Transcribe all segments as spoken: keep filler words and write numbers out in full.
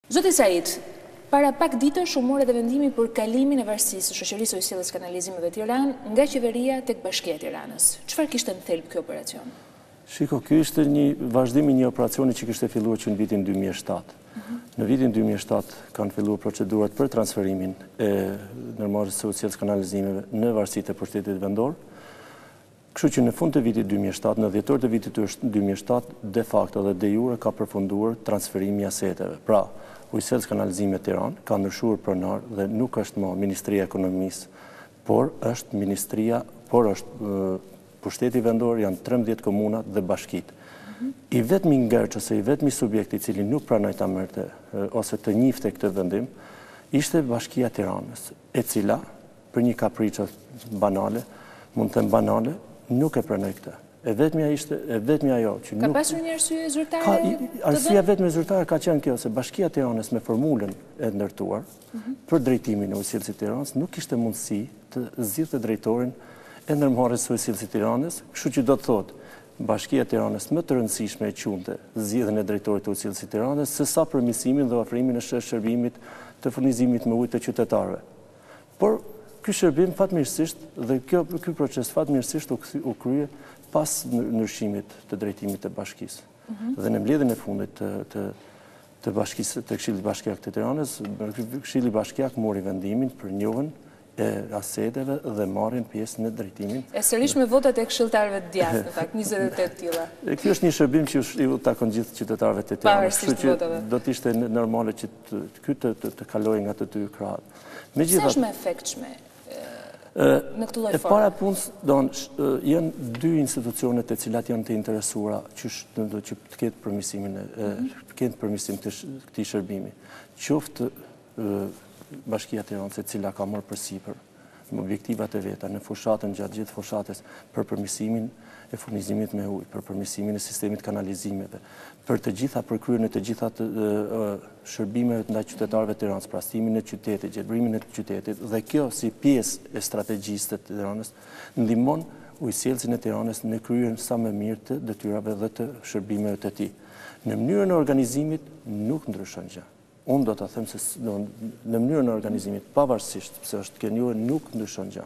Zoti Said, para pak ditësh u morë edhe vendimi për kalimin e varësisë së shoqërisë së sjelljes kanalizimeve Tiranë nga qeveria tek Bashkia e Tiranës. Çfarë kishte në thelb ky operacion? Shiko, ky ishte një vazhdim i një operacioni që kishte filluar që në vitin dy mijë e shtatë. Në vitin dy mijë e shtatë kanë filluar procedurat për transferimin e ndërmarrjes së sjelljes kanalizimeve në varësitë e pushtetit vendor. Kështu që në fund të vitit dy mijë e shtatë, në dhjetor të vitit dy mijë e shtatë, de facto dhe de jure ka përfunduar transferimi i aseteve. Pra, Ujësellës Kanalizime Tiranë ka ndryshuar pronar dhe nuk është më Ministria e Ekonomisë, por është Ministria, por është uh, pushteti vendor, janë trembëdhjetë komunat dhe bashkitë. Mm-hmm. I vetmi ngërç ose i vetmi subjekti i cili nuk pranoi ta merrte uh, ose të njihte këtë vendim, ishte Bashkia e Tiranës, e cila për një kapriçë banale, mund të them banale, nuk e pranoi këtë. E vetmja ishte, e vetmja ajo që nuk... Ka pasur një arsye zyrtare? Arsyeja vetme zyrtare ka qenë kjo, se Bashkia e Tiranës me formulën e ndërtuar mm-hmm. për drejtimin e Ujësillës së Tiranës nuk kishte mundësi të zgjidhte drejtorin e ndërmarrjes së Ujësillës së Tiranës, kështu që do të thotë Bashkia e Tiranës më të rëndësishme e quante zgjidhjen e drejtorit të Ujësillës së Tiranës se sa përmirësimin dhe ofrimin e shërbimit të furnizimit me ujë të qytetarëve. Por ky shërbim fatmirësisht dhe kjo ky proces fatmirësisht u, u krye pas ndryshimit të drejtimit të bashkisë. Mm-hmm. Dhe në mbledhjen e fundit të, të, të bashkisë, të Këshillit Bashkiak të Tiranës, Këshilli Bashkiak mori vendimin për njohjen e aseteve dhe marrjen pjesë në drejtimin. E sërish me votat e këshilltarëve të djathtë, në fakt, njëzet e tetë tilla. Kjo është një shërbim që ju takon gjithë qytetarëve të Tiranës, kështu që do të ishte normale që ky të, të, të kalojë nga të dy krahat. Megjithatë, sa është më efektshme në këtë lloj forme? E para punës, don, janë dy institucione të cilat janë të interesuara që që të ketë përmirësimin e të ketë përmirësim të këtij shërbimi. Qoftë Bashkia e Tiranës, e cila ka marrë përsipër me objektivat e veta në fushatën gjatë gjithë fushatës për përmirësimin e furnizimit me ujë, për përmirësimin e sistemit kanalizimeve, për të gjitha përkryen e të gjitha të shërbimeve ndaj qytetarëve të Tiranës, prastimin e qytetit, gjelbrimin e qytetit, dhe kjo si pjesë e strategjisë të Tiranës ndihmon ujësjellësin e Tiranës në kryen sa më mirë të detyrave dhe të shërbimeve të tij. Në mënyrën e organizimit nuk ndryshon gjë. Unë do të them se në mënyrën e organizimit, pavarësisht pse është kënjur, nuk ndryshon gjë.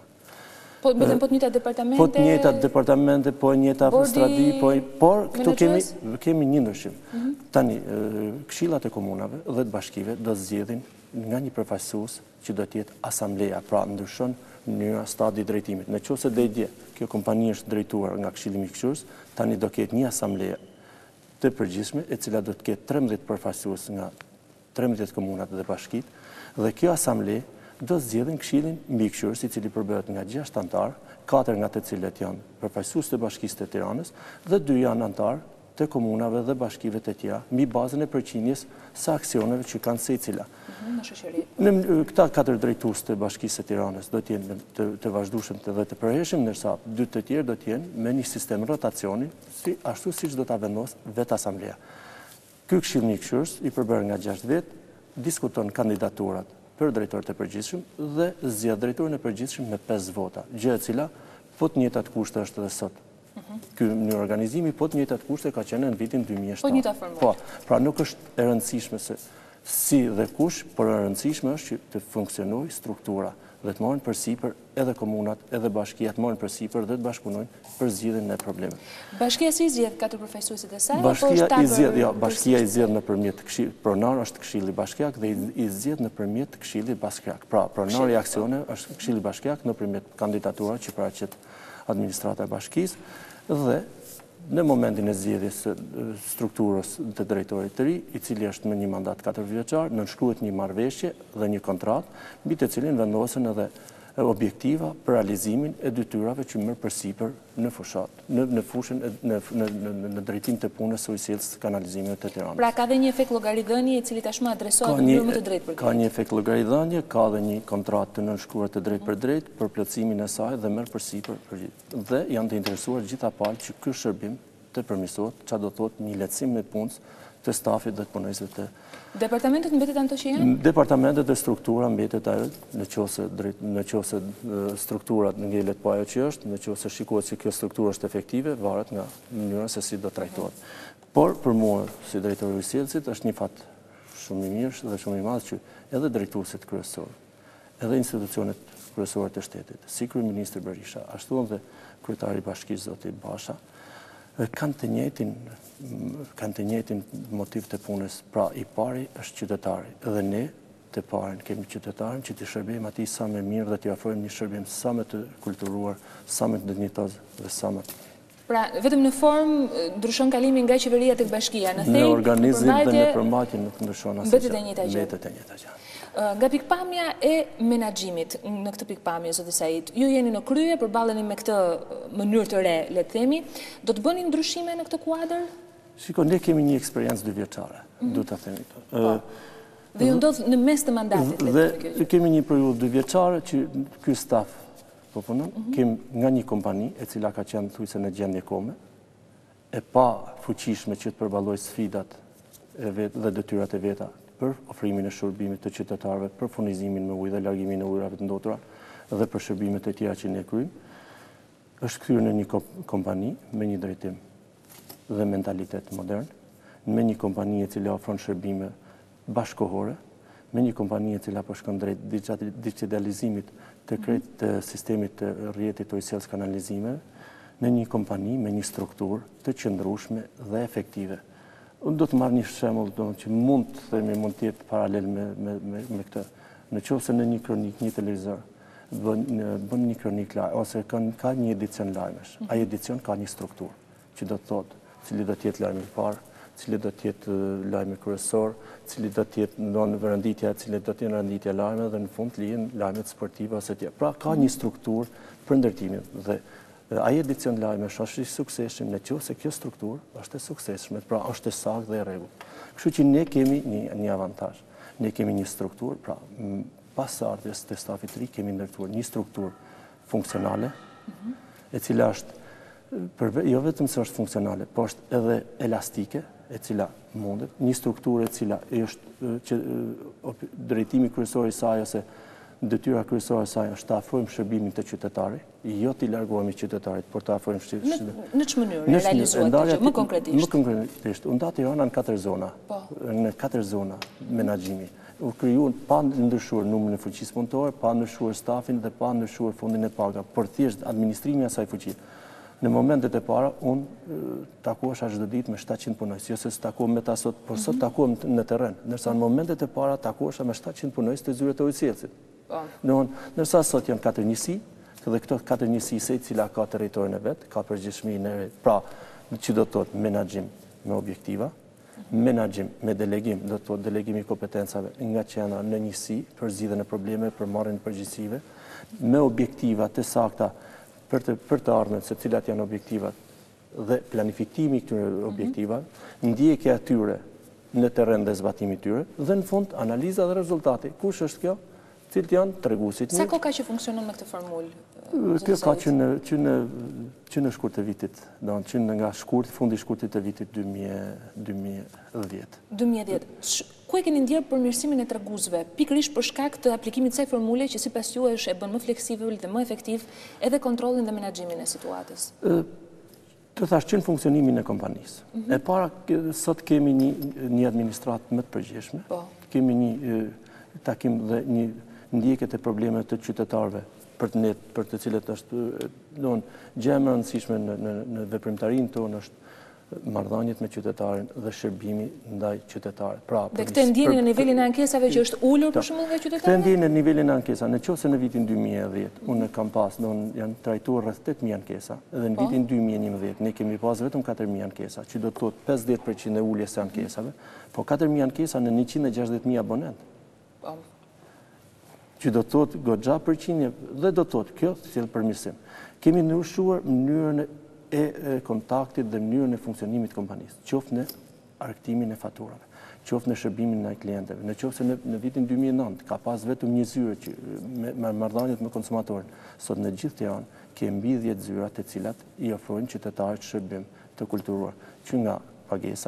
Po vetëm po të njëjtat departamente? Po të njëjtat departamente, po e njëjta stradi, po por këtu kemi kemi një ndryshim. Mm-hmm. Tani këshillat e komunave dhe të bashkive do zgjedhin nga një përfaqësues që do të jetë asambleja, pra ndryshon mënyra stadi i drejtimit. Nëse do i dje, kjo kompani është drejtuar nga Këshilli Mbikëqyrës, tani do ketë një asambleje të përgjithshme e cila do të ketë trembëdhjetë përfaqësues nga trembëdhjetë komunat dhe bashkitë, dhe kjo asamble do zgjedhin Këshillin Mbikëqyrës, i cili përbëhet nga gjashtë antar, katër nga të cilët janë përfaqësues të Bashkisë të Tiranës dhe dy janë antar të komunave dhe bashkive të tjera, mbi bazën e përqindjes së aksioneve që kanë secila. Në shoqëri. Në këta katër drejtues të Bashkisë së Tiranës do të jenë të, të vazhdueshëm dhe të përhershëm, ndërsa dy të tjerë do të jenë me një sistem rotacioni, si ashtu siç do ta vendosë vetë asambleja. Ky Këshill Mbikëqyrës, i përbërë nga gjashtë vjet, diskuton kandidaturat për drejtor të përgjithshëm dhe zgjedh drejtorin e përgjithshëm me pesë vota, gjë e cila po të njëjtat kushte është edhe sot. Ky në organizimi po të njëjtat kushte ka qenë në vitin dy mijë e shtatë. Po njëjta formullë. Po, pra nuk është e rëndësishme se si dhe kush, por e rëndësishme është që të funksionojë struktura dhe të marrin përsipër edhe komunat, edhe bashkiat marrin përsipër dhe të bashkëpunojnë për zgjidhjen e problemeve. Bashkia si zgjedh katër përfaqësuesit e saj apo Bashkia është i zgjedh, jo, bashkia i zgjedh nëpërmjet këshillit pronar është Këshilli Bashkiak dhe i zgjedh nëpërmjet Këshillit Bashkiak. Pra, pronari i aksioneve është Këshilli Bashkiak nëpërmjet kandidaturave që paraqet administrata e bashkisë dhe në momentin e zgjedhjes së strukturës të drejtorit të ri, i cili është me një mandat katër vjeçar, nënshkruhet një marrëveshje dhe një kontratë, mbi të cilin vendosen edhe objektiva për realizimin e detyrave që merr përsipër në fushat, në në fushën në në në, në drejtim të punës së ujësjelljes kanalizimeve të Tiranës. Pra ka dhe një efekt llogaridhënie i cili tashmë adresohet në mënyrë më të drejtë për Ka një efekt llogaridhënie, ka dhe një kontratë të nënshkruar të drejtë për drejtë për plotësimin e saj dhe merr përsipër për gjithë. Dhe janë të interesuar gjitha palët që ky shërbim të përmirësohet, çfarë do thotë një lehtësim në punës të stafit dhe të punojësve të. Departamentet mbetet ato që janë? Departamentet dhe struktura mbetet ajo, nëse drejt nëse strukturat ngelet po ajo që është, nëse shikohet se kjo strukturë është efektive, varet nga mënyra se si do trajtohet. Por për mua si drejtori i ujësjellësit është një fat shumë i mirë dhe shumë i madh që edhe drejtuesit kryesorë, edhe institucionet kryesore të shtetit, si kryeministri Berisha, ashtu edhe kryetari i bashkisë zoti Basha, kanë të njëjtin kanë të njëjtin motiv të punës. Pra i pari është qytetari dhe ne të parin kemi qytetarin që të shërbejmë atij sa më mirë dhe të ofrojmë një shërbim sa më të kulturuar, sa më të dinjitoz dhe sa më të Pra, vetëm në formë ndryshon kalimi nga qeveria tek bashkia, në thejnë, në organizim dhe në përmbajtje nuk ndryshon asgjë. Mbetet e njëjta gjë. Mbetet e njëjta gjë. Nga pikpamja e menaxhimit, në këtë pikpamje, zoti Said, ju jeni në krye, përballeni me këtë mënyrë të re, le të themi, do të bëni ndryshime në këtë kuadër? Shiko, ne kemi një eksperiencë dyvjeçare, duhet ta themi këtë. Dhe ju ndodh në mes të mandatit. Dhe kemi një periudhë dyvjeçare që ky staf po punon, kemi nga një kompani e cila ka qenë thujse në gjendje kome, e pa fuqishme që të përballojë sfidat e vet dhe detyrat e veta për ofrimin e shërbimit të qytetarëve, për furnizimin me ujë dhe largimin e ujërave të ndotura dhe për shërbimet e tjera që ne kryejmë, është kthyer në një kompani me një drejtim dhe mentalitet modern, me një kompani e cila ofron shërbime bashkëkohore, me një kompani e cila po shkon drejt digitalizimit të krejt të sistemit të rrjetit të ujësjelljës kanalizimeve, në një kompani me një strukturë të qëndrueshme dhe efektive. Unë do të marr një shembull që mund të themi mund të jetë paralel me me me, me këtë. Nëse në një kronik, një televizor bën bën një kronik lajm ose kanë ka një edicion lajmesh. Ai edicion ka një strukturë që do të thotë cili do të jetë lajmi i parë, cili do të jetë lajmi kryesor, cili do të jetë në rënditja, cili do të jenë rënditja lajme dhe në fund lihen lajmet sportive ose tjera. Pra ka një strukturë për ndërtimin dhe ai edicion lajmesh është i suksesshëm nëse kjo strukturë është e suksesshme, pra është e saktë dhe e rregullt. Kështu që ne kemi një një avantazh. Ne kemi një strukturë, pra pas ardhes të stafit të ri kemi ndërtuar një strukturë funksionale, e cila është për, jo vetëm se është funksionale, por është edhe elastike, e cila mundet, një strukturë e cila është që, drejtimi kryesor i saj ose detyra kryesore e saj është të afrojmë shërbimin të qytetarit, jo t'i largohemi qytetarit, por të afrojmë shërbimin. Në ç'më mënyrë realizohet kjo, më konkretisht? Më konkretisht, u nda Tirana në katër zona, në katër zona menaxhimi. U krijuan pa ndryshuar numrin e fuqisë punëtore, pa ndryshuar stafin dhe pa ndryshuar fondin e paga, por thjesht administrimi i asaj fuqie. Në momentet e para, unë takuesha çdo ditë me shtatëqind punojës, jo se s'takuam me ta sot, por sot takuam në terren, ndërsa në momentet e para takuesha me shtatëqind punojës të zyret të ujësjellësit. Ndërsa sot janë katër njësi, dhe këto katër njësi se cila ka territorin e vet, ka përgjegjësinë e vet. Pra, që do të thotë menaxhim me objektiva, menaxhim me delegim, do të thotë delegimi i kompetencave nga qendra në njësi për zgjidhjen e problemeve, për marrjen e përgjegjësive, me objektiva të sakta për të për të ardhmen se cilat janë objektivat dhe planifikimi i këtyre objektivave, ndjekja e tyre në terren dhe zbatimi i tyre dhe në fund analiza dhe rezultati. Kush është kjo? Cilët janë treguesit. Sa kohë ka që funksionon me këtë formulë? Kjo ka që në që në që në shkurt të vitit, do të thonë nga shkurt fundi i shkurtit të vitit dy mijë e dhjetë. dy mijë e dhjetë. Ku e keni ndjerë përmirësimin e treguesve, pikërisht për shkak të aplikimit të kësaj formule që sipas juaj e bën më fleksibël dhe më efektiv edhe kontrollin dhe menaxhimin e situatës? Të thash që në funksionimin e kompanisë. Mm -hmm. E para, sot kemi një, një administratë më të përgjithshme, po. Kemi një takim dhe një ndjekjet e problemeve të qytetarëve për të net, për të cilët është don gjë më e rëndësishme në në, në veprimtarinë tonë është marrëdhëniet me qytetarin dhe shërbimi ndaj qytetarit. Pra, dhe këtë ndjeni në nivelin e ankesave që është ulur për shembull nga qytetarët? Këtë ndjeni në nivelin e ankesave. Nëse në vitin dy mijë e dhjetë unë kam pas, don janë trajtuar rreth tetë mijë ankesa, dhe në vitin dy mijë e njëmbëdhjetë ne kemi pas vetëm katër mijë ankesa, që do të thotë pesëdhjetë përqind e uljes së ankesave, po katër mijë ankesa në njëqind e gjashtëdhjetë mijë abonent. Po. Që do të thotë goxha përqindje dhe do të thotë kjo sjell përmirësim. Kemi ndryshuar mënyrën e kontaktit dhe mënyrën e funksionimit të kompanisë, qoftë në arktimin e faturave, qoftë në shërbimin ndaj klientëve. Në qoftë se në, në vitin dy mijë e nëntë ka pas vetëm një zyre që me marrëdhëniet me konsumatorin, sot në gjithë Tiranë kemi mbi dhjetë zyra të cilat i ofrojnë qytetarit shërbim të kulturuar, që nga pagesa,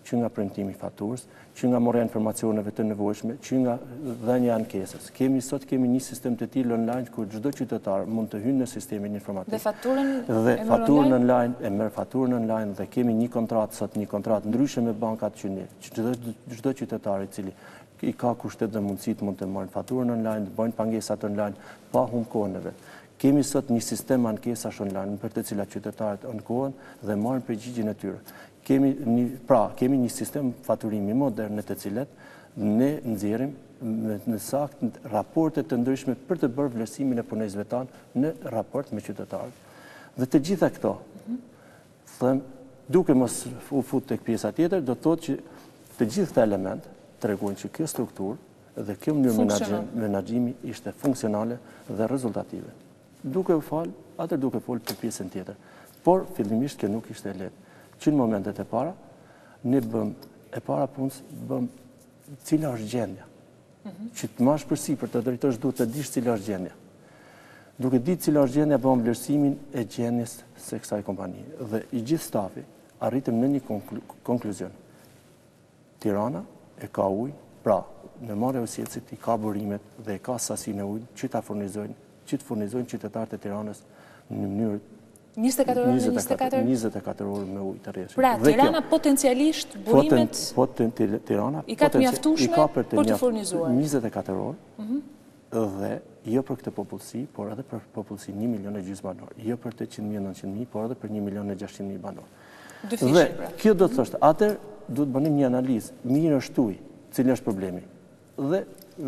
që nga premtimi i faturës, që nga morja informacioneve të nevojshme, që nga dhënia e ankesës. Kemi sot kemi një sistem të tillë online ku çdo qytetar mund të hyjë në sistemin informatik. Dhe faturën dhe faturën online e merr faturën online dhe kemi një kontratë sot, një kontratë ndryshe me bankat që ne, çdo çdo qytetar i cili i ka kushtet dhe mundësit mund të marrin faturën online, të bëjnë pangesat online pa humbur kohën e vet. Kemi sot një sistem ankesash online për të cilat qytetarët ankohen dhe marrin përgjigjen e tyre. Kemi një, pra, kemi një sistem faturimi modern në të cilat ne nxjerrim në sakt raporte të ndryshme për të bërë vlerësimin e punëtorëve tanë në raport me qytetarët. Dhe të gjitha këto, them, duke mos u fut tek pjesa tjetër, do të thotë që të gjithë këta elementë tregojnë që kjo strukturë dhe kjo mënyrë menaxhimi ishte funksionale dhe rezultative. Duke u fal, atë duke fol për pjesën tjetër. Por fillimisht kjo nuk ishte lehtë. Që në momentet e para, ne bëm e para punës bëm cila është gjendja. Që të mash përsipër të drejtosh duhet të dish cila është gjendja. Duke ditë cila është gjendja, bëm vlerësimin e gjendjes së kësaj kompanie. Dhe i gjithë stafi arritëm në një konkluzion. Tirana e ka ujë, pra në marrë e usjelësit i ka burimet dhe e ka sasinë e ujë që ta furnizojnë, që të furnizojnë qytetarët e Tiranës në mënyrë njëzet e katër orë në njëzet e katër? njëzet e katër orë me ujë të rreshëm. Pra, Tirana potencialisht burimet i ka të mjaftueshme për të furnizuar. njëzet e katër orë dhe jo për këtë popullsi, por edhe për popullsi një milion e gjysmë banor. Jo për të qind mijë e nëntëqind mijë, por edhe për një milion e gjashtëqind mijë banor. Dhe kjo do të thoshtë, atër duhet bënim një analizë, mirë është tuj, cilë është problemi. Dhe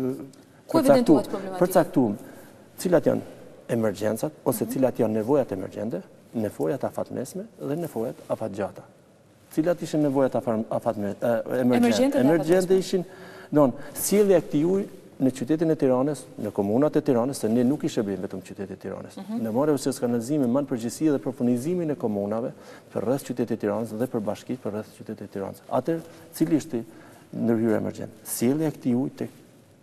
përcaktuam cilat janë emergjencat, ose cilat janë nevojat emergjente, nevojat afatmesme dhe nevojat afatgjata. Cilat ishin nevojat emergjente? Emergjente ishin, don, sjellja e këtij uji në qytetin e Tiranës, në komunat e Tiranës, se ne nuk i shërbejmë vetëm qytetit e Tiranës. Ne marrë usjes kanalizimi më në përgjithësi dhe për furnizimin e komunave për rreth qytetit e Tiranës dhe për bashkitë për rreth qytetit e Tiranës. Atëherë, cili ishte ndërhyrja emergjente? Sjellja e këtij uji tek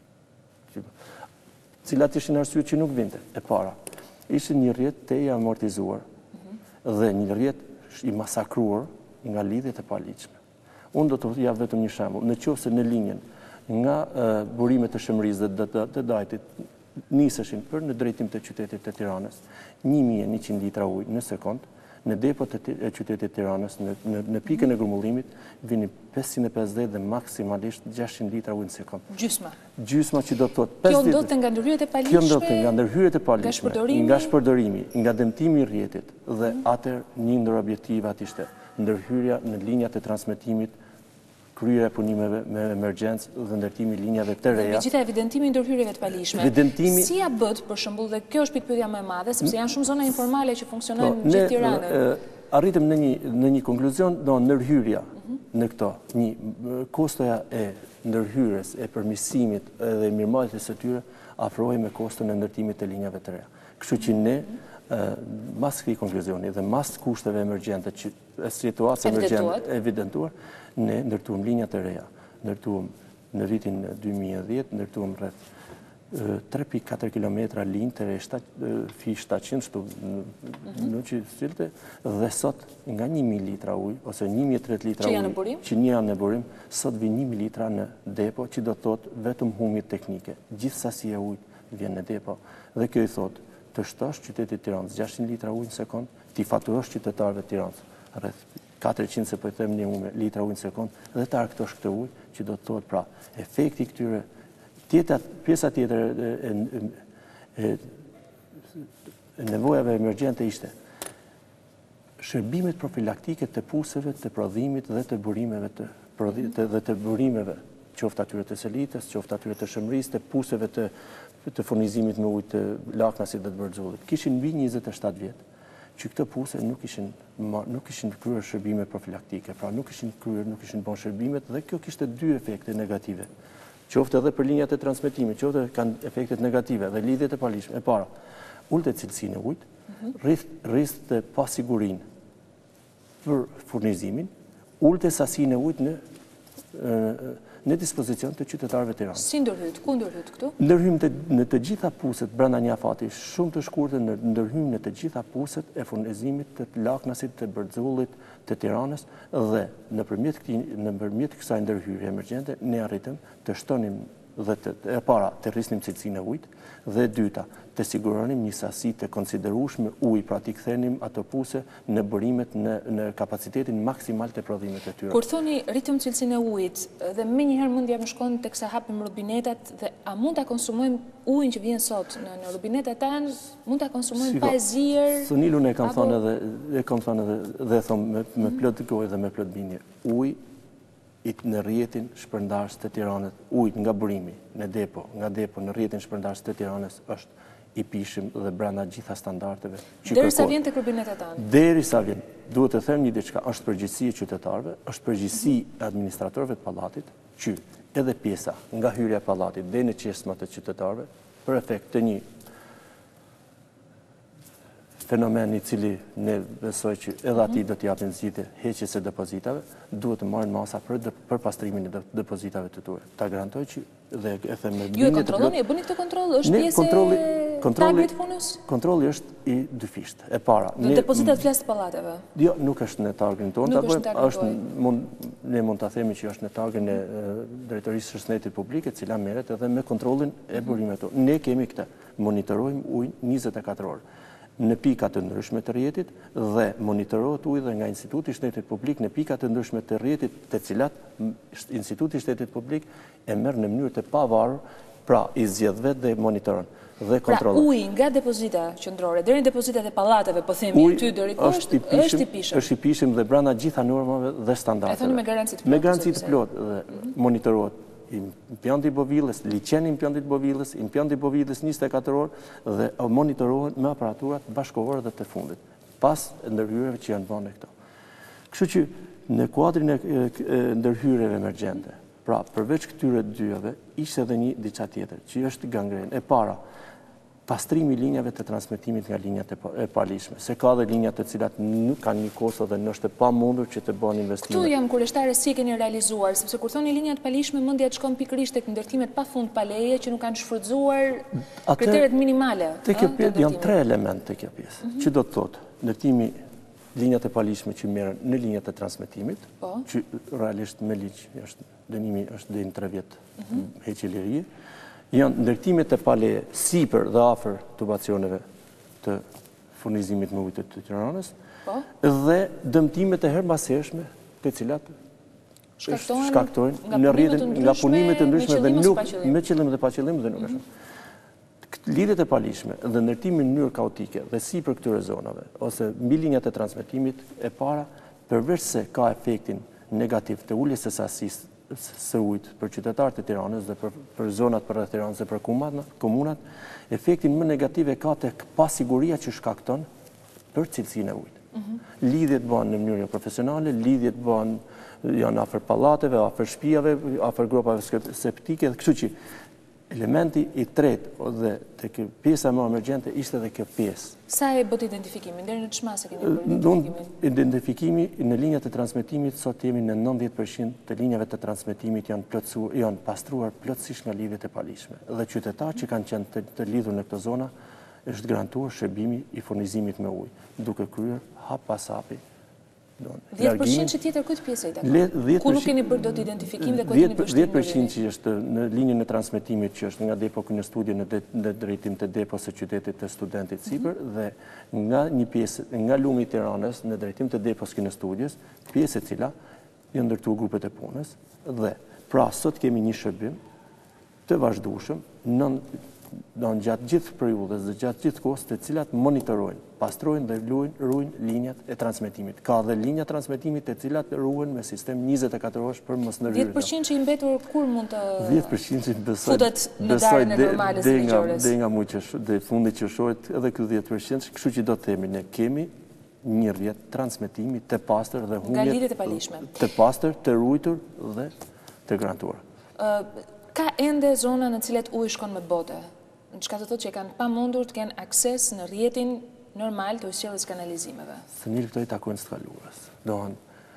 cilat ishin arsyet që nuk vinte. E para, ishte një rrjet të i amortizuar dhe një rrjet i masakruar nga lidhjet e paligjshme. Unë do të jap vetëm një shembull. Në qoftë se në linjen nga burimet e Shëmrisë dhe të Dajtit niseshin për në drejtim të qytetit të Tiranës një mijë e njëqind litra ujë në sekond, në depot e qytetit të Tiranës, në pikën e grumbullimit, vini pesëqind e pesëdhjetë dhe maksimalisht gjashtëqind litra ujë në sekond. Gjysma. Gjysma që do të thotë Kjo ndodhte nga ndërhyrjet e paligjshme. Kjo ndodhte nga ndërhyrjet e paligjshme, nga shpërdorimi, nga dëmtimi i rrjetit dhe atër një ndër objektivat ishte ndërhyrja në linjat e transmetimit, kryerja e punimeve me emergjencë dhe ndërtimi i linjave të reja. Megjithatë evidentimi i ndërhyrjeve të paligjshme. Evidentimi si ja bët për shembull dhe kjo është pikpyetja më e madhe, sepse janë shumë zona informale që funksionojnë në gjithë Tiranën. Arritëm në një në një konkluzion, do ndërhyrja në këto, një kostoja e ndërhyrjes, e përmirësimit dhe mirëmarrjes së tyre afrohej me kostën e ndërtimit të linjave të reja. Kështu që ne mas këtij konkluzionit dhe mas kushteve emergjente që situata emergjente evidentuar, ne ndërtuam linjat e reja. Ndërtuam në vitin dy mijë e dhjetë, ndërtuam rreth tre pikë katër kilometra linjë të re fi shtatëqind shtu në që silte dhe sot nga një mijë litra ujë ose një mijë e tridhjetë litra ujë që një janë në burim, sot vi një mijë litra në depo që do të thotë vetëm humbje teknike. Gjithë sasia e ujit vjen në depo dhe kjo i thotë të shtosh qytetit Tiranës gjashtëqind litra ujë në sekond, ti faturosh qytetarëve të Tiranës rreth katërqind se po i them një ume litra ujë në sekond dhe të arktosh këtë ujë që do të thotë pra efekti këtyre tjetër, pjesa tjetër e nevojave emergjente ishte shërbimet profilaktike të puseve, të prodhimit dhe të burimeve të dhe të burimeve, qoftë atyre të Selitës, qoftë atyre të Shëmrisë, të puseve të të furnizimit me ujë të Laknasit dhe të Bërxullit. Kishin mbi njëzet e shtatë vjet që këto puse nuk ishin nuk ishin kryer shërbime profilaktike, pra nuk ishin kryer, nuk ishin bën shërbimet dhe kjo kishte dy efekte negative. Qoftë edhe për linjat e transmetimit, qoftë kanë efektet negative dhe lidhjet e paligjshme. E para, ulte cilësinë e ujit, rriste pasigurinë për furnizimin, ulte sasinë e ujit në në dispozicion të qytetarëve të Tiranës. Si ndërhyt? Ku ndërhyt këtu? Ndërhym në të gjitha puset brenda një afati shumë të shkurtër, ndërhym në të gjitha puset e furnizimit të laknasit, të bërxullit të Tiranës dhe nëpërmjet këtij nëpërmjet kësaj ndërhyrje emergjente ne arritëm të shtonim dhe të, e para të rrisnim cilësinë e ujit dhe e dyta të siguronim një sasi të konsiderueshme ujë, pra t'i kthenim ato puse në bërimet në, në kapacitetin maksimal të prodhimit të tyre. Kur thoni rritëm cilësinë e ujit dhe menjëherë mendja më shkon teksa hapim robinetat dhe a mund ta konsumojmë ujin që vjen sot në, në robinetat tanë, mund ta konsumojmë pa zier? Sonilun e kam thënë edhe e kam thënë edhe dhe them me, me plot gojë dhe me plot bindje. Uji në rrjetin shpërndarës të Tiranës, ujit nga burimi në depo, nga depo në rrjetin shpërndarës të Tiranës është i pishëm dhe brenda gjitha standardeve. Derisa vjen tek robinetat tanë. Derisa vjen, duhet të them një diçka, është përgjegjësi e qytetarëve, është përgjegjësi e administratorëve të pallatit, që edhe pjesa nga hyrja e pallatit deri në qesmat e qytetarëve, për efekt të një fenomen i cili ne besoj që edhe ati do t'japin zgjidhje heqjes së depozitave, duhet të marrin masa për, për pastrimin e depozitave të tyre. Ta garantoj që dhe e them me Ju e kontrolloni, e bëni këtë kontroll? Është pjesë e takmit të punës? Kontrolli është i dyfisht. E para, në depozitat flas të pallateve. Jo, nuk është në targin tonë, është mund ne mund ta themi që është në targin e Drejtorisë së Shëndetit Publik, e cila merret edhe me kontrollin e burimeve tonë. Ne kemi këtë, monitorojmë ujin njëzet e katër orë në pika të ndryshme të rrjetit dhe monitorohet uji dhe nga Instituti i Shtetit Publik në pika të ndryshme të rrjetit, të cilat Instituti i Shtetit Publik e merr në mënyrë të pavarur, pra i zgjedh vetë dhe monitoron dhe kontrollon. Pra uji nga depozita qendrore deri në depozitat e pallateve, po themi aty deri poshtë, është i pishëm. Është i pishëm dhe brenda gjitha normave dhe standardeve. E thoni me garanci të plotë. Me garanci të plotë dhe monitorohet impjanti i Bovillës, liçeni impjantit Bovillës, impjanti i Bovillës njëzet e katër orë dhe monitorohen me aparaturat bashkëkohore dhe të fundit, pas ndërhyrjeve që janë bënë këto. Kështu që në kuadrin e ndërhyrjeve emergjente, pra përveç këtyre dyjave, ishte edhe një diçka tjetër, që është gangrenë. E para, pastrimi i linjave të transmetimit nga linjat e palishme, se ka dhe linjat të cilat nuk kanë një kosto dhe nështë pa mundur që të bënë investime. Këtu jam kurioztare si e keni realizuar, sepse kur thoni linjat palishme, mendja shkon pikërisht tek ndërtimet pafund paleje që nuk kanë shfrytzuar kriteret minimale. Te kjo pjesë janë tre elementë te kjo pjesë. Që do të thotë, ndërtimi linjat e palishme që merren në linjat e transmetimit, që realisht me ligj është dënimi është deri në tre vjet heqje lirie. Janë ndërtimet e paleje sipër dhe afër tubacioneve të furnizimit me ujë të Tiranës dhe dëmtimet e hermbaseshme të cilat shkaktojnë në rrjetin nga punimet e ndryshme dhe nuk me qëllim dhe pa qëllim dhe nuk është. Lidhjet e palishme dhe ndërtimi në mënyrë kaotike dhe sipër këtyre zonave ose mbi linjat e transmetimit e para, përveç se ka efektin negativ të uljes së sasisë së ujit për qytetarët e Tiranës dhe për, për zonat për rreth Tiranës dhe për komunat, efektin më negativ e ka tek pasiguria që shkakton për cilësinë e ujit. Mm -hmm. Lidhjet bëhen në mënyrë profesionale, lidhjet bëhen janë afër pallateve, afër shtëpive, afër gropave septike, kështu që elementi i tretë dhe tek pjesa më emergjente ishte edhe kjo pjesë. Sa e bët identifikimin? Deri në çmase keni bërë identifikimin? Identifikimi në linjat e transmetimit sot jemi në nëntëdhjetë përqind të linjave të transmetimit janë plotësuar, janë pastruar plotësisht nga lidhjet e palishme. Dhe qytetarët që kanë qenë të, të lidhur në këto zona është garantuar shërbimi i furnizimit me ujë, duke kryer hap pas hapi. dhjetë përqind që tjetër këtë pjesë i takon? Ku nuk keni bërë dot identifikim dhe ku keni vështirësi? dhjetë përqind që është në linjën e transmetimit që është nga depo në studio në drejtim të depos së qytetit të studentit sipër dhe nga një pjesë nga lumi i Tiranës në drejtim të depos në studios, pjesë e cila janë ndërtuar grupet e punës dhe pra sot kemi një shërbim të vazhdueshëm në në gjatë gjithë periudhës dhe gjatë gjithë kohës të cilat monitorojnë, pastrojnë dhe ruajnë linjat e transmetimit. Ka dhe linja transmetimit të cilat ruajnë me sistem njëzet e katër orësh për mos ndërhyrje. dhjetë përqind që i mbetur kur mund të dhjetë përqind që besoj futet në darën e normale së ligjores. Dhe nga muaj dhe fundi qershorit edhe ky dhjetë përqind, kështu që do të themi ne kemi një rrjet transmetimi të pastër dhe humjet nga lidhjet e palishme. Të pastër, të ruajtur dhe të garantuar. Uh, ka ende zona në cilet uji shkon me bote? Në çka të thotë që kanë pa mundur të kenë akses në rrjetin normal të ujësjelljes kanalizimeve. Së njëri këto i takojnë së kaluarës. Dohen,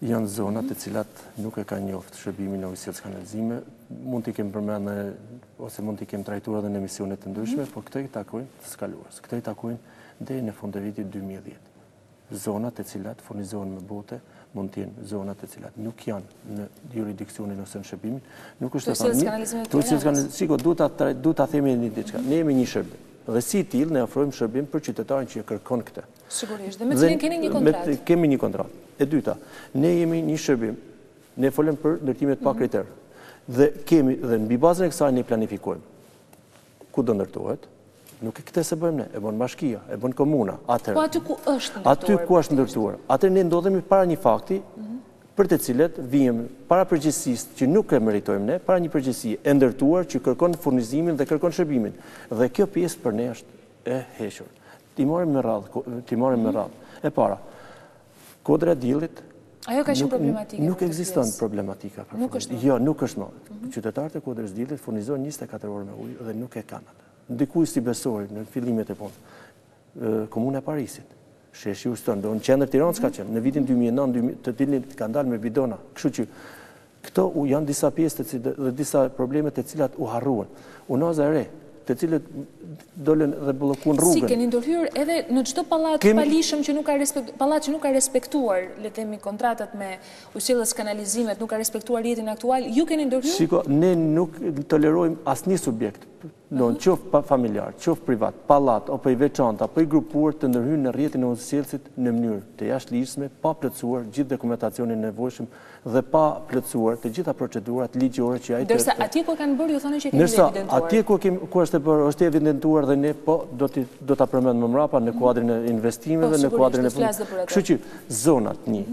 janë zonat e cilat nuk e ka njoftë shërbimin e ujësillës kanalizime, mund t'i kem përmendë ose mund t'i kem trajtuar edhe në emisionet të ndryshme, por këto i takojnë të skaluarës. Këto i takojnë deri në fund të vitit dy mijë e dhjetë. Zonat e cilat furnizohen me bote mund të jenë zonat e cilat nuk janë në jurisdiksionin ose në shërbimin, nuk është të thënë. Ujësillës kanalizime, shiko, duhet ta themi një diçka. Ne jemi një shërbim. Dhe si tillë ne ofrojmë shërbim për qytetarin që e kërkon këtë. Sigurisht, dhe me cilin keni një kontratë. Kemi një kontratë. E dyta, ne jemi një shërbim. Ne folëm për ndërtimet pa kriter. Dhe kemi dhe mbi bazën e kësaj ne planifikojmë. Ku do ndërtohet? Nuk e këtë se bëjmë ne, e bën bashkia, e bën komuna. Po aty ku është ndërtuar? Aty ku është ndërtuar. Atëherë ne ndodhemi para një fakti për të cilët vijem para përgjegjësisë që nuk e meritojmë ne, para një përgjegjësie e ndërtuar që kërkon furnizimin dhe kërkon shërbimin. Dhe kjo pjesë për ne është e hequr. Ti marrim me radhë, ti marrim me radhë. E para, kodra e diellit. Ajo ka qenë problematike. Nuk ekziston problematika. Nuk është. Jo, nuk është më. Qytetarët e kodrës diellit furnizojnë njëzet e katër orë me ujë dhe nuk e kanë atë. Dikuj si besoi në fillimet e punës. Komuna e Parisit. Sheshi Uston, do në qendër Tiranës ka qenë, në vitin dy mijë e nëntë të cilin ka dalë me bidona. Kështu që këto janë disa pjesë dhe disa problemet e cilat u harruan. Unaza e re, të cilët dolen dhe bllokuan rrugën. Si keni ndërhyrë edhe në çdo pallat palishëm që nuk ka respektuar, pallat që nuk ka respektuar, le të themi, kontratat me ujësillës kanalizimet, nuk ka respektuar rrjetin aktual, ju keni ndërhyrë? Shiko, ne nuk tolerojmë asnjë subjekt. Do në qoftë familjar, qoftë privat, pallat, apo i veçantë, apo i grupuar të ndërhyjnë në rrjetin e ujësillësit në mënyrë të jashtëligjshme, pa plotësuar gjithë dokumentacionin e nevojshëm dhe pa plotësuar të gjitha procedurat ligjore që ai. Ndërsa atje ku kanë bërë ju thonë që kemi evidentuar. Ndërsa atje ku kemi ku është bërë, është evidentuar dhe ne po do të do ta përmend më mbrapa në kuadrin e investimeve, në kuadrin e. Kështu që zonat një,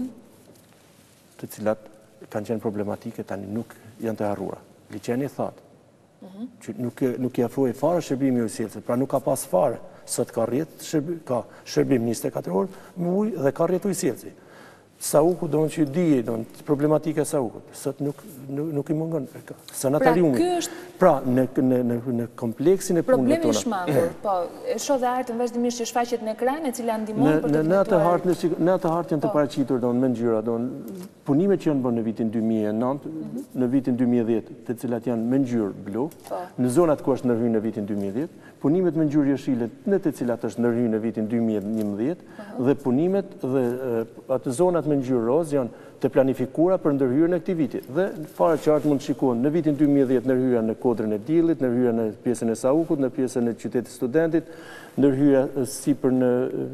të cilat kanë qenë problematike tani nuk janë të harruara. Liçeni thotë që nuk i afroi fare shërbimi i ujësillës, pra nuk ka pas fare. Sot ka rrjet shërbim, ka shërbim njëzet e katër orë me ujë dhe ka rrjet ujësillësi. Sauku do në që dije, do në problematika e Saukut. Sot nuk, nuk, nuk i mungon sanatariumi. Pra, ky është... Pra, në, në, në, në kompleksin e punëve tona. Problemi shmangur, po, e shoh dhe artën vazhdimisht që shfaqet në ekran, e cila ndihmon për të në atë hartë, në atë hartë janë të paraqitur, do në me ngjyra, do në punimet që janë bërë në vitin dy mijë e nëntë, në vitin dy mijë e dhjetë, të cilat janë me ngjyrë blu, në zonat ku është ndërhyrë në vitin dy mijë e dhjetë, punimet me ngjyrë jeshile në të cilat është ndërhyrë në vitin dy mijë e njëmbëdhjetë dhe punimet dhe atë zonat me ngjyrë roz janë të planifikuara për ndërhyrjen e këtij viti. Dhe fare qartë mund të shikohen në vitin dy mijë e dhjetë ndërhyrja në kodrën e diellit, ndërhyrja në pjesën e Saukut, në pjesën e qytetit studentit, ndërhyrja sipër në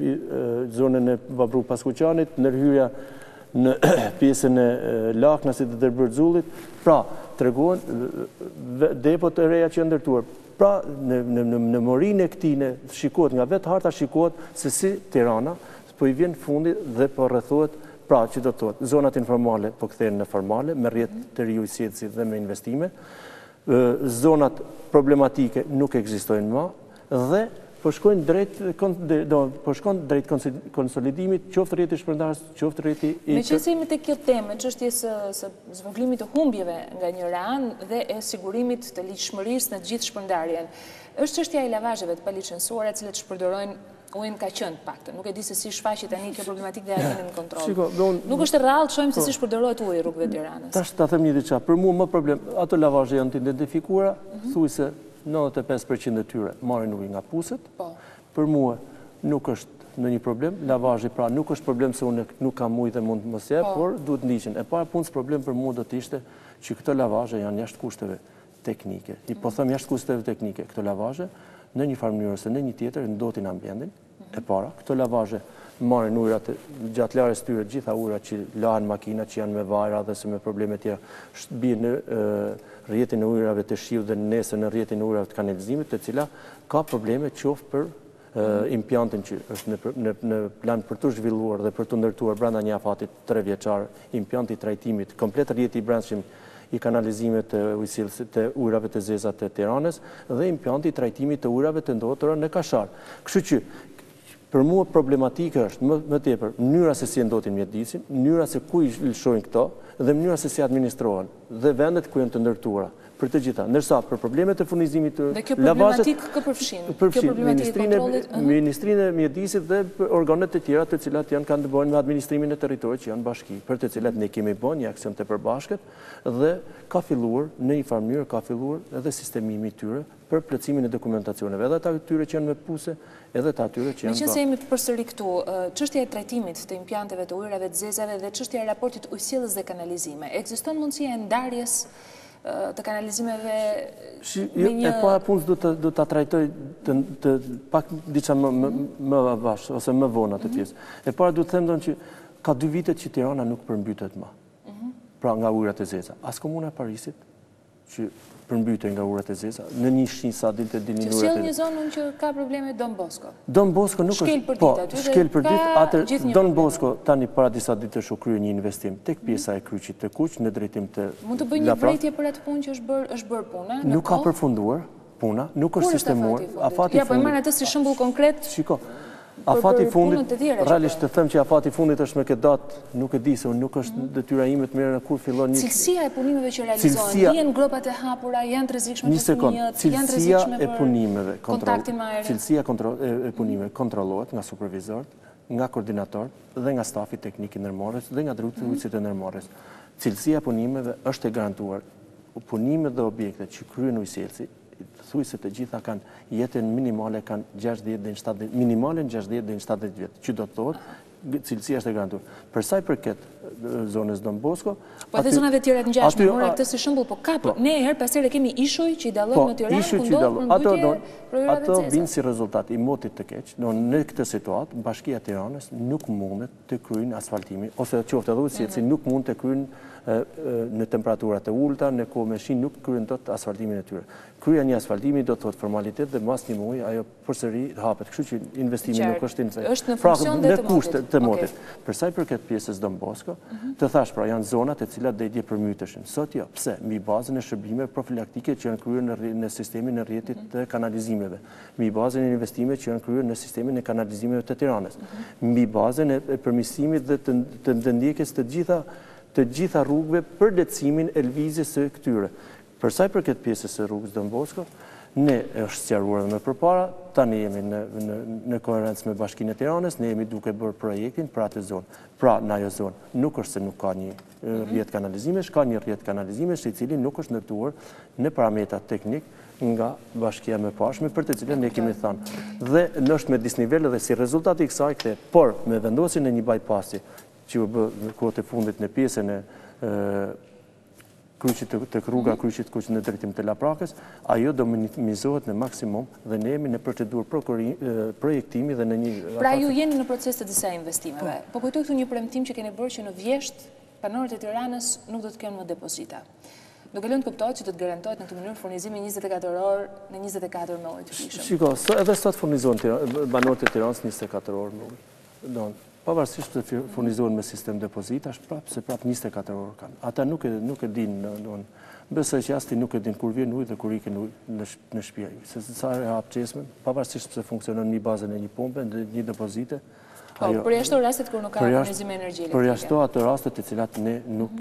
zonën e Vabru Paskuqanit, ndërhyrja në pjesën e Laknasit dhe Derbërzullit. Pra, tregohen depot e reja që janë ndërtuar. Pra, në, në, në, në morinë e këtij shikohet, nga vetë harta shikohet se si Tirana po i vjen fundi dhe po rrethohet, pra që do të thotë, zonat informale po kthehen në formale me rrjet të ri ujësillësi dhe me investime. Zonat problematike nuk ekzistojnë më dhe po shkojnë drejt do po shkon drejt konsolidimit, qoftë rrjeti shpërndarës, qoftë rrjeti i. Meqenëse jemi te kjo temë, çështjes së zvogëlimit të humbjeve nga njëra anë dhe e sigurimit të ligjshmërisë në të gjithë shpërndarjen, është çështja e lavazheve të paligjshmësuara, të cilët shpërdorojnë ujin ka qenë paktën. Nuk e di se si shfaqet tani kjo problematikë dhe a keni në kontroll. Nuk është rrallë të shohim se si shpërdoret uji rrugëve të Tiranës. Tash ta them një diçka, për mua më problem, ato lavazhe janë të identifikuara, thuajse nëntëdhjetë e pesë përqind e tyre marrin ujë nga puset. Po. Për mua nuk është ndonjë problem, lavazhi pra nuk është problem se unë nuk kam ujë dhe mund të mos jep, por duhet ndiqen. E para punës problem për mua do të ishte që këto lavazhe janë jashtë kushteve teknike. I po them jashtë kushteve teknike, këto lavazhe në një farë mënyrë ose në një tjetër ndotin ambientin. E para, këto lavazhe marrin ujrat gjatë larjes tyre, gjitha ujrat që lahen makinat që janë me vajra dhe se me probleme tjera, bien në rrjetin e ujrave të shiut dhe nesër në rrjetin e ujrave të kanalizimit, të cila ka probleme qoftë për impjantin që është në, në plan për të zhvilluar dhe për të ndërtuar brenda një afatit tre vjeçar, impjanti i trajtimit, komplet rrjeti i brendshëm i kanalizimit të ujësillës të ujrave të zeza të Tiranës dhe impjanti i trajtimit të ujrave të ndotura në Kashar. Kështu që për mua problematika është më, më tepër mënyra se si ndotin mjedisin, mënyra se ku i lëshojnë këto dhe mënyra se si administrohen dhe vendet ku janë të ndërtuara. për të gjitha. Ndërsa për problemet e furnizimit të lavazhet... Dhe kjo problematik kë përfshin? Përfshin Ministrinë e Mjedisit dhe organet të tjera të cilat janë kanë të bëjnë me administrimin e territorit që janë bashki, për të cilat ne kemi bën një aksion të përbashkët dhe ka filluar në një farë mënyrë ka filluar edhe sistemimi i tyre për plotësimin e dokumentacioneve, edhe ata atyre që janë me puse, edhe ata atyre që janë... Meqense jemi përsëri këtu, çështja e trajtimit të implanteve të ujrave të zezave dhe çështja e raportit ujësjellës dhe kanalizime, ekziston mundësia e ndarjes të kanalizimeve me një... E para punës do të trajtoj të pak diqa më avash, ose më vonë atë pjesë. E para du të them donë që ka dy vitet që Tirana nuk përmbytet më, pra nga ujrat e zeza. As komuna e Parisit, që përmbyte nga ujrat e zeza, në një shinë sa ditë të dini ujrat e zeza. Që sjell një zonën që ka probleme Don Bosco. Don Bosco nuk është... Shkel për ditë aty dhe shkel për ditë, ka atër gjithë një Don probleme. Bosco tani para disa ditë është u kryer një investim tek pjesa e kryqit të Kuq në drejtim të... Mund të bëj një vrejtje për atë punë që është bërë është bërë puna? Nuk ka përfunduar puna, nuk është sistemuar. Afati i fundit. Ja, po marr atë si shembull konkret. Shiko. Afati i fundit, realisht të them që afati i fundit është me këtë datë, nuk e di se unë nuk është detyra ime të merr kur fillon një... Cilësia e punimeve që realizohen, janë gropat e hapura, janë të rrezikshme për fëmijët, janë të rrezikshme për kontaktin me ajrin. Cilësia e punimeve kontrollohet nga supervizorët, nga koordinatorët dhe nga stafi teknik i ndërmarrjes dhe nga drejtuesit e ndërmarrjes. Cilësia e punimeve është e garantuar. Punimet dhe objektet që kryen ujësjellësi thuj se të gjitha kanë jetën minimale kanë gjashtëdhjetë deri në shtatëdhjetë minimale në gjashtëdhjetë deri në shtatëdhjetë vjet, që do të thotë cilësia është e garantuar. Për sa i përket zonës Don Bosco, po edhe zonave tjera të ngjashme, mora këtë si shembull, po ka ne herë pas here kemi ishuj që i dallojnë në Tiranë, ku ndodh përmbytje për ujrat e ato zeza. vinë si rezultat i motit të keq. Në këtë situatë, Bashkia e Tiranës nuk mundet të kryejnë asfaltimin, ose qoftë edhe ujësjellësi nuk mund të kryejnë në temperaturat e ulta, në kohë me shi nuk kryen dot asfaltimin e tyre. Kryja një asfaltimi do të thotë formalitet dhe mas një muaj ajo përsëri hapet. Kështu që investimi nuk është infekt. Është në funksion në kushte të motit. Për sa i përket pjesës Don Bosco, të thash pra janë zonat e cilat deri dje përmyteshin. Sot jo. Pse? Mbi bazën e shërbimeve profilaktike që janë kryer në sistemin e rrjetit të kanalizimeve. Mbi bazën e investimeve që janë kryer në sistemin e kanalizimeve të Tiranës. Mbi bazën e përmirësimit dhe të ndjekjes të gjitha të gjitha rrugëve për lehtësimin e lëvizjes së këtyre. Për sa i përket pjesës së rrugës Don Bosco, ne është sqaruar edhe më përpara, tani jemi në në në koherencë me Bashkinë e Tiranës, ne jemi duke bërë projektin për atë zonë. Pra, në ajo zonë, nuk është se nuk ka një rrjet kanalizimesh, ka një rrjet kanalizimesh i cili nuk është ndërtuar në parametra teknik nga Bashkia më pashme, për të cilën ne kemi thënë. Dhe është me disnivele dhe si rezultati i kësaj kthej, por me vendosjen e një bypassi që u bë në kohët e fundit në pjesën e kryqit të rruga kryqit kuq në drejtim të Laprakës, ajo do minimizohet në maksimum dhe ne jemi në procedurë projektimi dhe në një... Pra ju jeni në proces të disa investimeve. Po kujtoj këtu një premtim që keni bërë që në Vjesht, banorët e Tiranës nuk do të kenë më depozita. Do kalon të kuptohet që do të garantohet në këtë mënyrë furnizimi njëzet e katër orë në njëzet e katër me ujë të fishëm. Shiko, edhe sot furnizohen banorët e Tiranës njëzet e katër orë me ujë. Pavarësisht të furnizohen me sistem depozitash, prapë se prapë njëzet e katër orë kanë. Ata nuk e din, besoj që asti nuk e din kur vjen ujë dhe kur iken ujë në shtëpia ju. Se sa e hap çesmen, pavarësisht se funksionon një bazën e një pompe, një depozite. Po, përjashto rastet kur nuk ka furnizim energji elektrike. Përjashto ato rastet të cilat ne nuk...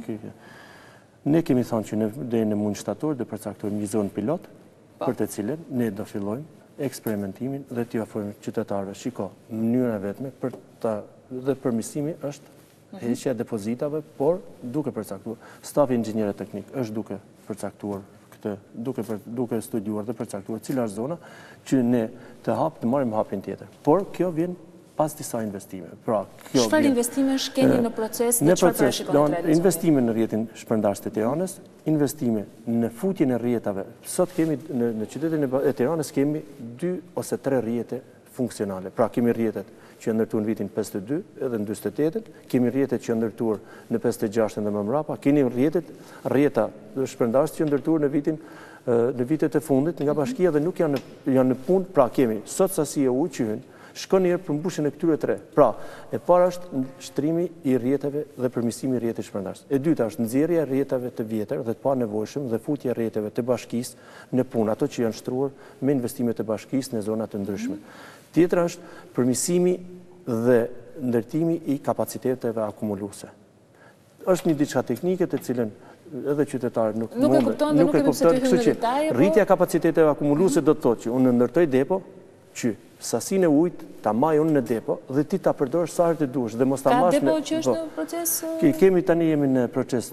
Ne kemi thënë që deri në muaj shtator do përcaktojmë një zonë pilot, për të cilën ne do fillojmë eksperimentimin dhe t'i ofrojmë qytetarëve. Shiko, mënyra vetme për ta dhe përmirësimi është heqja e depozitave, por duke përcaktuar. Stafi inxhinierë teknik është duke përcaktuar këtë, duke duke studiuar dhe përcaktuar cila është zona që ne të hap të marrim hapin tjetër. Por kjo vjen pas disa investime. Pra, kjo çfarë investimesh keni në proces dhe çfarë parashikoni të realizoni? Investime në rrjetin shpërndarës të Tiranës, investime në futjen e rrjetave. Sot kemi në, në qytetin e Tiranës kemi dy ose tre rrjete funksionale. Pra kemi rrjetet që janë ndërtuar në vitin pesëdhjetë e dy edhe në dyzet e tetë, kemi rrjetet që janë ndërtuar në pesëdhjetë e gjashtë dhe më mbrapa, kemi rrjetet rrjeta shpërndarës që janë ndërtuar në vitin në vitet e fundit nga Bashkia dhe nuk janë janë në punë. Pra kemi sot sasi e ujë që hyn shkon njerë për mbushjen e këtyre tre. Pra, e para është shtrimi i rrjeteve dhe përmirësimi i rrjetit shpërndarës. E dyta është nxjerrja e rrjeteve të vjetër dhe të panevojshëm dhe futja e rrjeteve të bashkisë në punë, ato që janë shtruar me investimet e bashkisë në zona të ndryshme. Tjetra është përmirësimi dhe ndërtimi i kapaciteteve akumuluese. Është një diçka teknike të cilën edhe qytetarët nuk Nuk e kupton dhe nuk e kupton, kështu që rritja kapacitetet akumuluese do të thotë që unë ndërtoj depo që sasinë e ujit ta maj unë në depo dhe ti ta përdorësh sa herë të duash dhe mos ta marrësh. Ka depo që është në proces? Kemi tani jemi në proces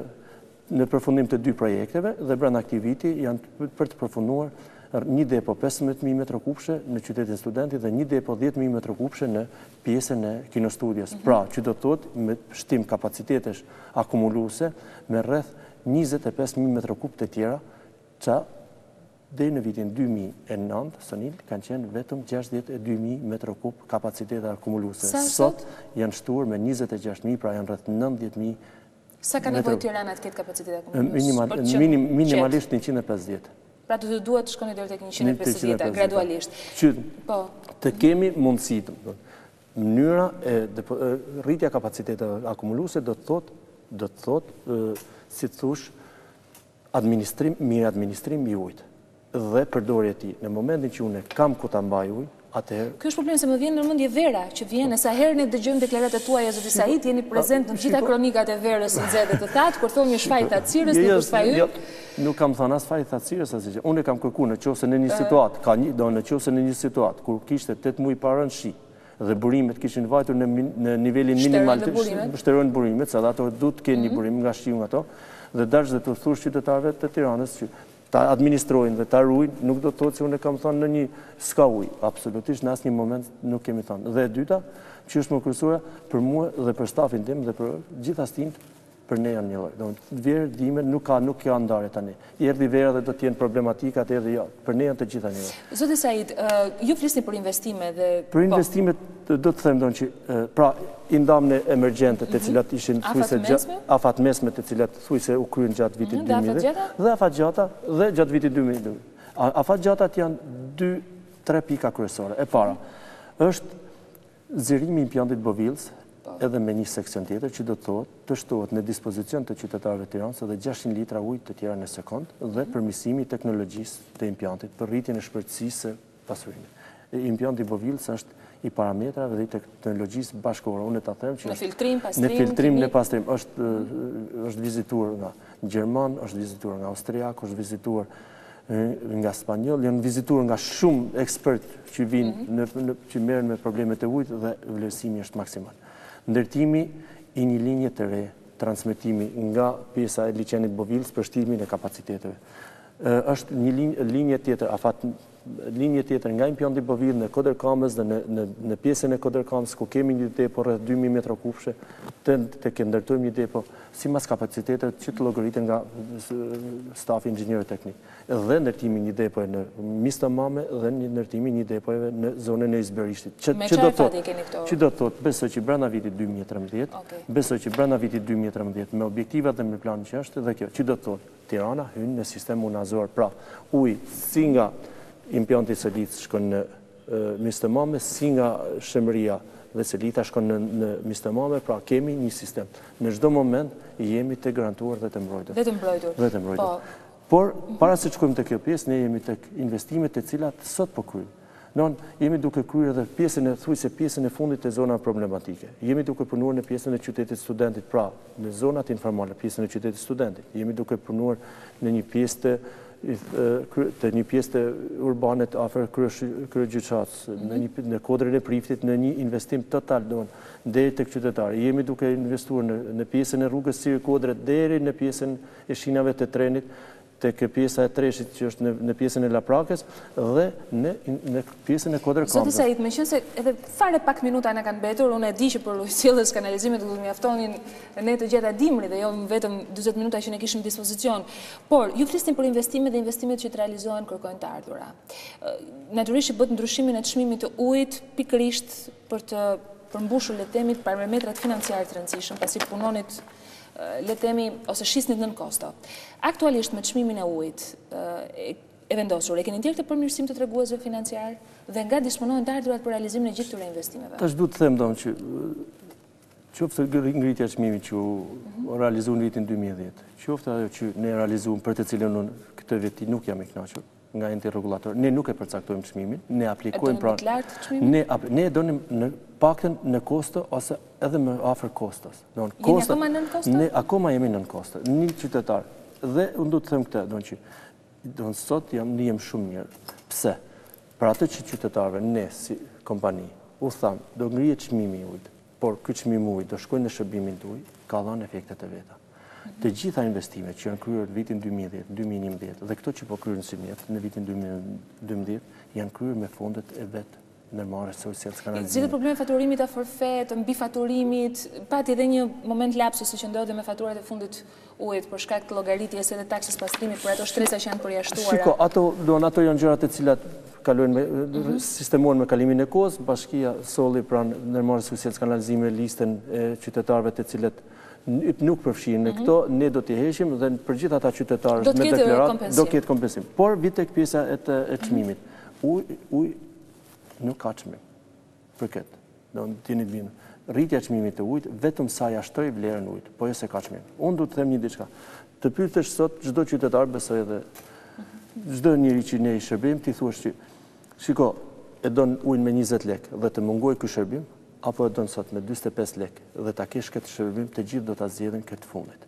në përfundim të dy projekteve dhe brenda këtij viti janë për të përfunduar një depo pesëmbëdhjetë mijë metra kubëshe në qytetin Studentit dhe një depo dhjetë mijë metra kubëshe në pjesën e kinostudios. Pra, që do të thotë me shtim kapacitetesh akumuluese me rreth njëzet e pesë mijë metra kubë të tjera, që deri në vitin dy mijë e nëntë, sonil, kanë qenë vetëm gjashtëdhjetë e dy mijë metra kubë kapacitete akumuluese. Sot janë shtuar me njëzet e gjashtë mijë, pra janë rreth nëntëdhjetë mijë. Sa ka nevojë Tirana të ketë kapacitet akumuluese? Minimalisht njëqind e pesëdhjetë. Pra të të duhet të shkoni deri tek njëqind e pesëdhjetë gradualisht. Që të kemi mundësi, mënyra e rritja kapacitetet akumuluese do të thotë, do të thotë, si të thush, administrim, mirë administrim i ujit dhe përdorja e tij. Në momentin që unë kam ku ta mbaj ujin, atëherë. Ky është problemi, se më vjen në mendje vera, që vjen sa herë ne dëgjojmë deklaratat tuaja zoti Said, jeni prezent në të gjitha kronikat e verës së nxehtë të thatë, kur thonë një shfaq tacirës në kushtfaj yt. Nuk kam thënë as faj tacirës as gjë. Unë kam kërkuar nëse në një situatë, ka një, do nëse në një situatë kur kishte tetë muaj para në shi dhe burimet kishin vajtur në në nivelin minimal të shtërojnë burimet, sa ato duhet të kenë një burim nga shiu nga ato, dhe dash dhe të thush qytetarëve të Tiranës që ta administrojnë dhe ta ruajnë, nuk do të thotë se unë kam thënë në një s'ka ujë. Absolutisht në asnjë moment nuk kemi thënë. Dhe e dyta, që është më kryesore për mua dhe për stafin tim dhe për gjithë astin, për ne janë një lloj. Domethënë verë dime nuk ka nuk ka ndarje tani. Erdhi vera dhe do të jenë problematika atë erdhi jo. Për ne janë të gjitha një lloj. Zoti Said, ju flisni për investime dhe për investimet do të them donë që pra i ndamne emergjente të cilat ishin thujse afatmesme të cilat thujse u kryen gjatë vitit dy mijë dhe afatgjata dhe gjatë vitit dy mijë. Afatgjatat janë dy tre pika kryesore. E para është zërimi i impjantit Bovillës edhe me një seksion tjetër që do të thotë të shtohet në dispozicion të qytetarëve të Tiranës edhe gjashtëqind litra ujë të tjera në sekond dhe përmirësimi i teknologjisë të impjantit për rritjen e shpërtësisë së pasurimit. Impjanti Bovillës është i parametrave dhe i teknologjisë bashkëore. Unë ta them që në filtrim, pastrim, në filtrim, në pastrim është është vizituar nga gjerman, është vizituar nga austriak, është vizituar nga spanjoll, janë vizituar nga shumë ekspert që vinë në që merren me problemet e ujit dhe vlerësimi është maksimal. Ndërtimi i një linje të re, transmetimi nga pjesa e liçenit Bovillës për shtimin e kapaciteteve. Është një linje tjetër, afat linje tjetër nga impjanti Bovillë në Kodërkamës dhe në në në pjesën e Kodërkamës ku kemi një depo rreth dy mijë metra kubëshe, të të ndërtojmë një depo sipas kapacitetet që të llogariten nga stafi inxhinierë teknik. Dhe ndërtimi një depoje në Mistamame dhe një ndërtimi një depoje në zonën e Izberishtit. Që që do të thotë, që do të thotë, besoj që brenda vitit dy mijë e trembëdhjetë, besoj që brenda vitit dy mijë e trembëdhjetë me objektivat dhe me planin që është dhe kjo, që do të thotë, Tirana hyn në sistem unazor, pra uji si nga impjanti Selic shkon në Mistamame, si nga Shemëria dhe Selita shkon në, në Mistamame, pra kemi një sistem. Në çdo moment jemi të garantuar dhe të mbrojtur. Dhe të mbrojtur. Dhe të mbrojtur. Po. Por para se të shkojmë te kjo pjesë, ne jemi tek investimet të cilat sot po kryejmë. Non, jemi duke kryer edhe pjesën e thujse pjesën e fundit të zona problematike. Jemi duke punuar në pjesën e qytetit Studentit, pra në zonat informale, pjesën e qytetit Studentit. Jemi duke punuar në një pjesë të të një pjesë të urbanet afër kryegjyqatës, në një në kodrën e Priftit, në një investim total don deri tek qytetari. Jemi duke investuar në në pjesën e rrugës Siri Kodret deri në pjesën e shinave të trenit, tek pjesa e Treshit që është në, në pjesën e Laprakës dhe në, në pjesën e Kodërkamës. Zoti Said, meqense edhe fare pak minuta na kanë mbetur, unë e di që për sjelljes kanalizimit do të mjaftonin ne të gjeta dimri dhe jo vetëm dyzet minuta që ne kishim në dispozicion. Por ju flisni për investimet dhe investimet që të realizohen kërkojnë të ardhura. Natyrisht bët ndryshimin e çmimit të ujit pikërisht për të përmbushur le të themi parametrat financiare të rëndësishëm, pasi punonit le të themi ose shisnit nën kosto. Aktualisht me çmimin e ujit e vendosur, e keni ndjerë këtë përmirësim të treguesve financiar dhe nga disponohen të ardhurat për realizimin e gjithë këtyre investimeve? Tash duhet të them domun që qoftë ngritja e çmimit që u realizoi në vitin dy mijë e dhjetë, qoftë ajo që ne realizuam për të cilën unë këtë vit nuk jam i kënaqur, nga enti regulator. Ne nuk e përcaktojmë çmimin, ne aplikojmë pra ne ne e donim në paktën në kosto ose edhe më afër kostos. Don kosto. Jemi akoma nën kosto? Ne akoma jemi nën kosto. Një qytetar. Dhe unë do të them këtë, don që don sot jam ndihem shumë mirë. Pse? Për atë që qytetarëve ne si kompani u tham, do ngrihet çmimi i ujit, por ky çmim i ujit do shkojnë në shërbimin e ujit, ka dhënë efektet e veta. Të gjitha investimet që janë kryer në vitin dy mijë e dhjetë, dy mijë e njëmbëdhjetë dhe këto që po kryen si mjet në vitin dy mijë e dymbëdhjetë janë kryer me fondet e vet ndërmarrëse së Societës Kanalizimit. Zgjidhet problemi faturimit të forfet, të mbifaturimit, pati edhe një moment lapsusi që ndodhi me faturat e fundit ujit për shkak të llogaritjes edhe taksës pastrimit për ato shtresa që janë përjashtuara. Shiko, ato don ato janë gjërat e cilat kalojnë me mm -hmm. sistemohen me kalimin e kohës, bashkia solli pranë ndërmarrëse së Societës Kanalizimit listën e qytetarëve të cilët nuk përfshihen në këto, ne do t'i heqim dhe për gjithë ata qytetarë me deklaratë do ketë kompensim. Por vi tek pjesa e çmimit. Uj, uj nuk ka çmim. Për këtë, do të jeni të bindur. Rritja e çmimit të ujit vetëm sa ja shtoi vlerën e ujit, po jo se ka çmim. Unë do të them një diçka. Të pyetesh sot çdo qytetar, besoj edhe çdo njeri që ne i shërbim, ti thuash që shiko, e don ujin me njëzet lekë dhe të mungoj ky shërbim, apo e don sot me dyzet e pesë lekë dhe ta kesh këtë shërbim, të gjithë do ta zgjedhin këtë fundit.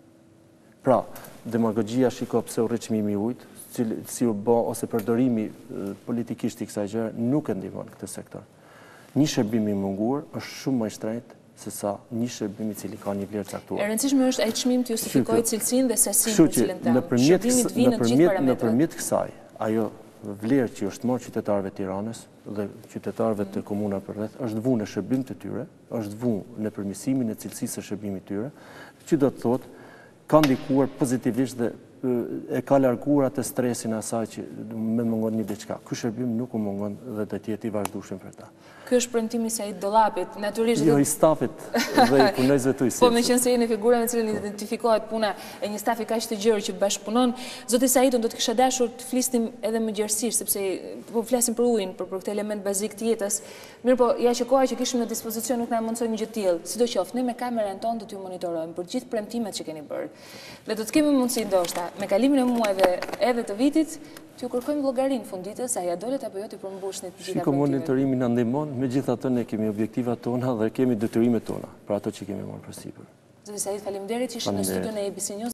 Pra, demagogjia shiko pse u rrit çmimi i ujit, si u bë ose përdorimi politikisht i kësaj gjëre nuk e ndihmon këtë sektor. Një shërbim i munguar është shumë më i shtrenjtë se sa një shërbim i cili ka një vlerë caktuar. E rëndësishme është ai çmim të justifikojë cilësinë dhe sasinë për cilën ta. Nëpërmjet nëpërmjet kësaj, ajo vlerë që është marrë qytetarëve të Tiranës dhe qytetarëve të komuna përreth është vënë në shërbim të tyre, është vënë në përmirësimin e cilësisë së shërbimit të tyre, që do të thotë ka ndikuar pozitivisht dhe e ka larguar atë stresin asaj që me mungon një diçka. Ky shërbim nuk u mungon dhe do të jetë i vazhdueshëm për ta. Ky është premtimi i Said Dollapit, natyrisht. Jo i stafit dhe i punojësve të ujësit. Po me qenë se jeni figura me cilën identifikohet puna e një stafi kaq të gjerë që bashkëpunon, zoti Said, do të kisha dashur të flisnim edhe më gjerësisht, sepse po flasim për ujin, për, për këtë element bazik të jetës. Mirë, po ja që koha që kishim në dispozicion nuk na mundsoi një gjë të tillë. Sidoqoftë, ne me kamerën tonë do t'ju monitorojmë për gjithë premtimet që keni bërë. Dhe do të kemi mundësi ndoshta me kalimin e muajve edhe të vitit t'ju kërkojmë llogarinë funditës, a ja dolet apo jo të përmbushni të gjitha premtimet. Shiko, monitorimi na ndihmon, megjithatë ne kemi objektivat tona dhe kemi detyrimet tona për ato që kemi marrë përsipër. Zoti Said, faleminderit që ishit në studion e A B C News.